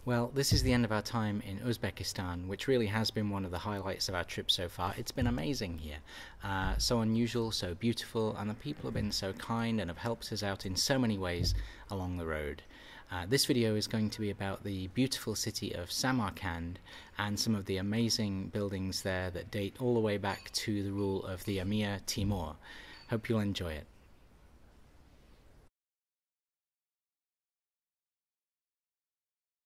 Well, this is the end of our time in Uzbekistan, which really has been one of the highlights of our trip so far. It's been amazing here. So unusual, so beautiful, and the people have been so kind and have helped us out in so many ways along the road. This video is going to be about the beautiful city of Samarkand and some of the amazing buildings there that date all the way back to the rule of the Emir Timur. Hope you'll enjoy it.